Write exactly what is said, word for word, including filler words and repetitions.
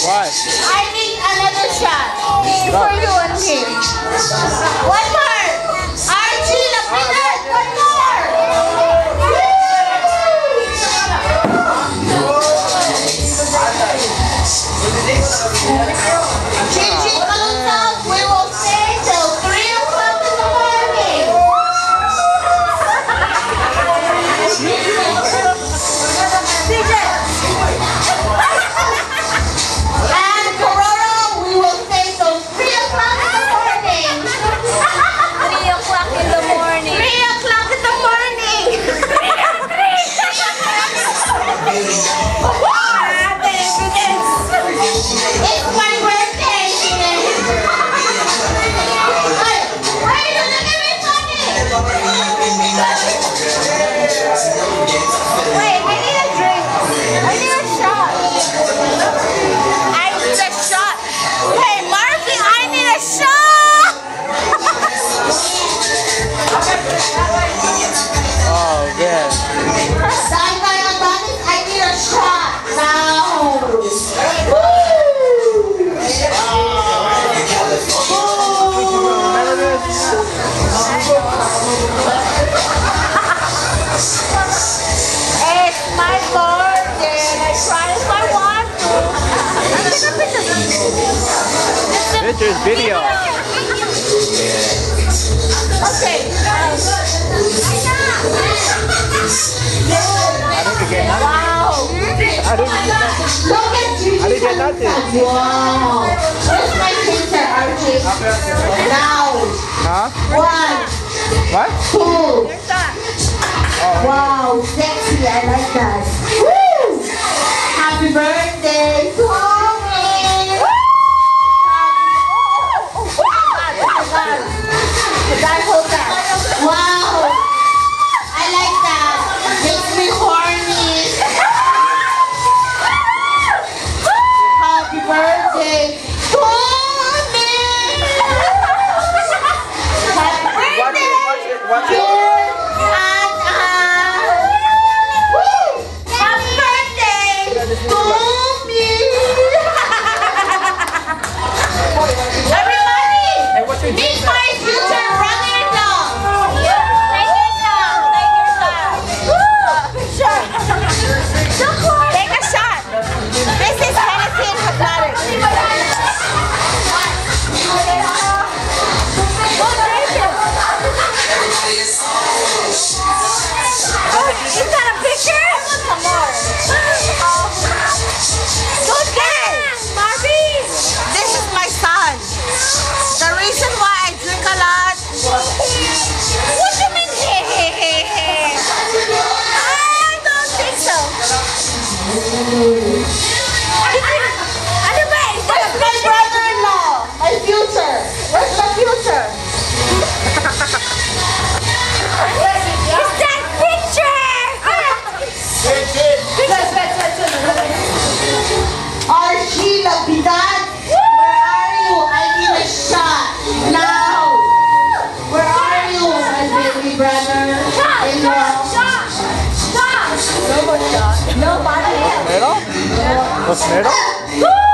What? I need another shot. For you and him. One more. Archie, Lapinat, one more. Chichi Kalutang, we will stay till three o'clock in the morning. D J. And Corona, we will stay till three o'clock in the morning. three o'clock in the morning. three o'clock in the morning. It's my birthday, Ines. Hey, why are you looking at me funny? Wait, I need a drink. I need a shot. I need a shot. Hey, Marvin, I need a shot. Oh, man. Saan kayo Adonis? I need a shot now. Woo! It's my birthday and I try if I want to. Pictures, video. Okay. I didn't get nothing. Wow. I didn't get nothing. Look at you. I didn't get nothing. Wow. Where's my picture, Archie? Now. Huh? One, What? two. There's that. Wow, sexy. I like that. Woo! Happy birthday to me. Wow. I like that. Makes me horny. Happy birthday to me. Happy birthday. Watch it, watch it. Dear Anna. Woo! Happy birthday to me. Everybody, meet my future brother-in-law. Take your shot. Take your shot. Take a shot. This is Hennessy and Hot Is that a picture? Come on. Good girl, Marvin. This is my son. The reason why I drink a lot. What do you mean? Hey, hey, hey, hey. I don't think so. Ano ba? That's my brother-in-law. My future. Where's my future? Is that picture? Archie Lapidad, where are you? I need a shot now. Where are you, my baby brother-in-law? Nobody. Meron? Mas meron? Woo!